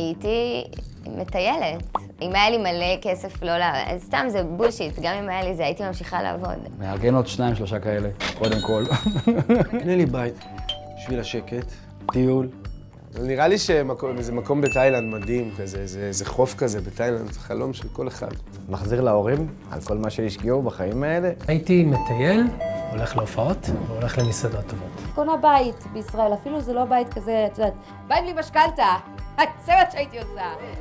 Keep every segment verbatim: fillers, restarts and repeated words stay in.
הייתי מטיילת. אם היה לי מלא כסף לא לעבוד, סתם זה בולשיט, גם אם היה לי זה הייתי ממשיכה לעבוד. מארגן עוד שניים, שלושה כאלה, קודם כל. קנה לי בית, בשביל השקט. טיול. נראה לי שזה מקום בתאילנד מדהים כזה, זה חוף כזה בתאילנד, זה חלום של כל אחד. מחזיר להורים על כל מה שהשקיעו בחיים האלה. הייתי מטייל, הולך להופעות והולך למסעדות טובות. קונה בית בישראל, אפילו זה לא בית כזה, את יודעת, בית בלי משכנתה, זה מה שהייתי עושה.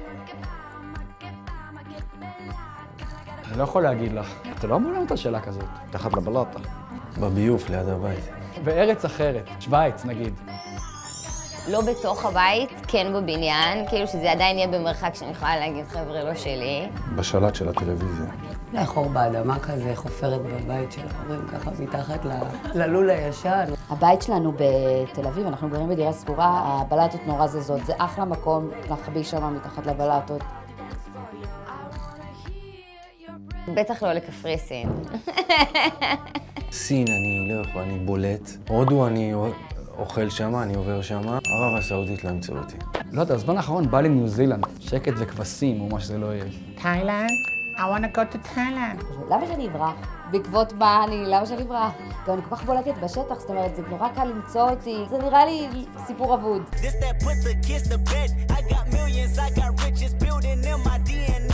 אני לא יכול להגיד לך, אתה לא אמור לענות על שאלה כזאת. תחת לבלטה. בביוף ליד הבית. בארץ אחרת, שוויץ נגיד. לא בתוך הבית, כן בבניין, כאילו שזה עדיין יהיה במרחק שאני יכולה להגיד חבר'ה לא שלי. בשלט של הטלוויזיה. לאחור באדמה כזה, חופרת בבית של ההורים, ככה מתחת ללול הישן. הבית שלנו בתל אביב, אנחנו גרים בדירה סגורה, הבלטות נורא זזות, זה אחלה מקום לחביא שם מתחת לבלטות. בטח לא לקפריסין. סין אני לא יכול, אני בולט. הודו אני אוכל שם, אני עובר שם. ערב הסעודית לא ימצאו אותי. לא יודע, בזמן האחרון בא לי ניו זילנד, שקט וכבשים או מה שזה לא יהיה. תאילנד? I want to go to Thailand. למה שאני אברח? בעקבות מה אני, למה שאני אברח? גם אני כל כך בולטת בשטח, זאת אומרת, זה נורא קל למצוא אותי. זה נראה לי סיפור אבוד.